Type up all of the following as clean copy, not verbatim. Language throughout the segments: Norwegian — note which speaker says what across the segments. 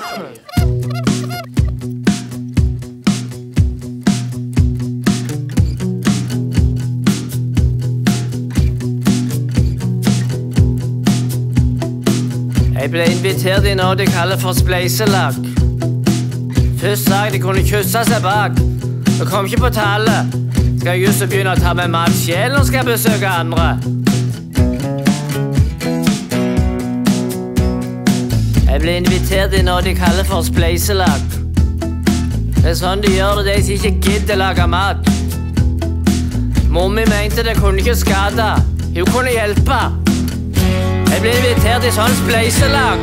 Speaker 1: Jeg ble invitert i noe de kaller for spleiselag. Først sa jeg de kunne kysse seg bak. Det kom ikke på tallet. Skal jeg just begynne å ta med mat selv når skal jeg besøke andre? Jeg ble invitert i noe de kaller for spleiselag. Det er sånn de gjør det, de som ikke gidder lage mat. Mommi mente det kunne ikke skade. Hun kunne hjelpe. Jeg ble invitert i sånn spleiselag.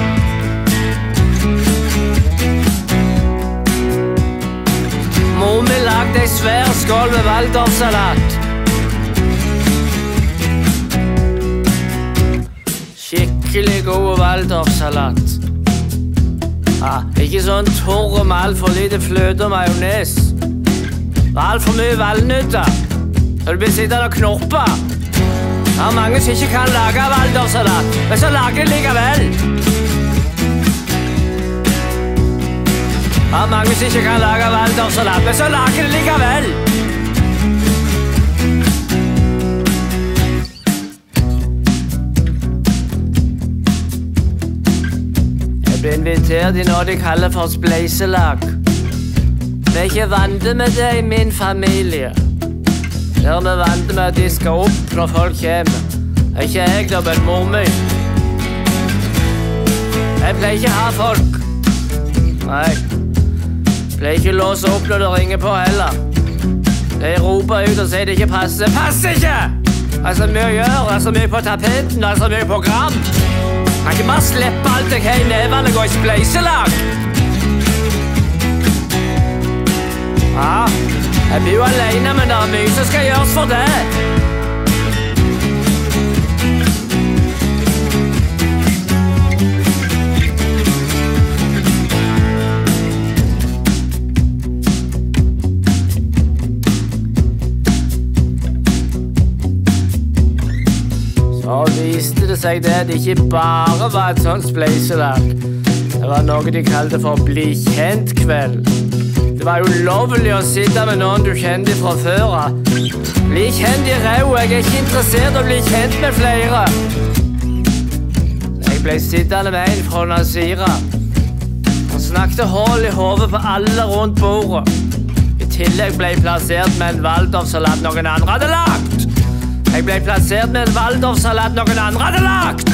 Speaker 1: Mommi lagde ei svær skål med waldorfsalat. Skikkelig god waldorfsalat. Ikke sånn torr med alt for lite fløte og majones. Alt for mye valnøtter. Så du blir sittende og knorpe. Det er mange som ikke kan lage waldorfsalat, men så lager det likevel. Det er mange som ikke kan lage waldorfsalat, men så lager det likevel. Jeg ble invitert i noe de kaller for spleiselag. Vi er ikke vant med det i min familie. Der vi vant med å diske opp når folk kommer. Det er ikke jeg da, men mor mi. Jeg pleier ikke ha folk. Nei. Jeg pleier ikke låse opp når det ringer på heller. De roper ut og sier det ikke passer. Det passer ikke! Det er så mye å gjøre, det er så mye på tapeten, det er så mye program. Jeg kan ikke bare slippe alt jeg har i nevene og gå i spleiselag. Jeg blir jo alene, men det er mye som skal gjøres for det. Så viste det seg det ikke bare var et sånt spleiselag. Det var noe de kalte for bli kjent-kveld. Det var jo lovlig å sitte med noen du kjente fra før. Bli kjent i ræv, jeg er ikke interessert i å bli kjent med flere. Jeg ble sittende med en fra Nazira. Han snakket hål i hodet på alle rundt bordet. I tillegg ble jeg plassert med en waldorfsalat noen andre hadde lagt. Jeg ble plassert med en waldorfsalat noen andre hadde lagt.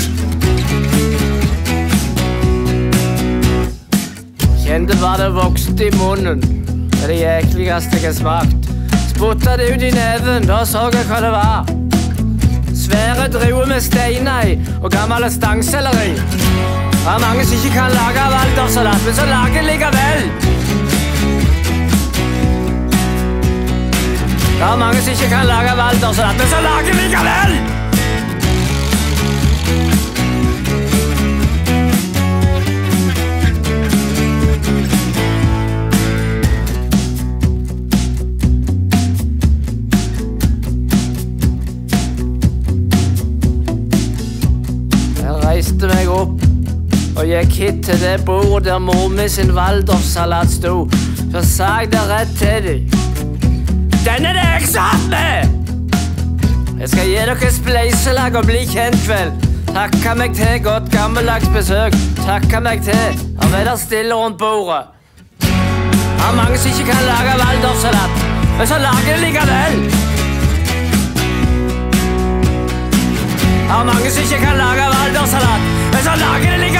Speaker 1: Kjente bare det vokste i munnen. Det er det jækligste jeg har smakt. Spottet det ut i neven, da så jeg hva det var. Svære druer med steiner i og gammel stangselleri. Det er mange som ikke kan lage waldorfsalat, men så lager det likevel. Det er mange som ikke kan lage waldorfsalat, men så lager det likevel. Jeg reiste meg opp og gikk hit til det bordet der mommi sin waldorfsalat sto. Så sa jeg det rett til dem. Den er det jeg satt med! Jeg skal gi dere spleiselag og bli kjent-kveld. Takka meg til godt gammeldags besøk. Takka meg til å være stille rundt bordet. Det er mange som ikke kan lage waldorfsalat, men så lager det likevel. Det er mange som ikke kan lage waldorfsalat, men så lager det likevel.